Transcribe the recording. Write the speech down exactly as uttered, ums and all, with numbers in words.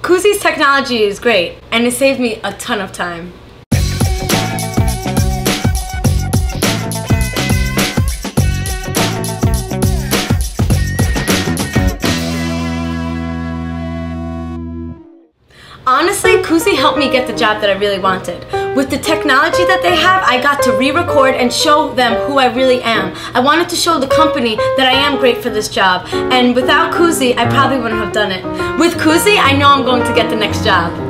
Cuzie's technology is great, and it saved me a ton of time. Honestly, Cuzie helped me get the job that I really wanted. With the technology that they have, I got to re-record and show them who I really am. I wanted to show the company that I am great for this job, and without Cuzie, I probably wouldn't have done it. With Cuzie, I know I'm going to get the next job.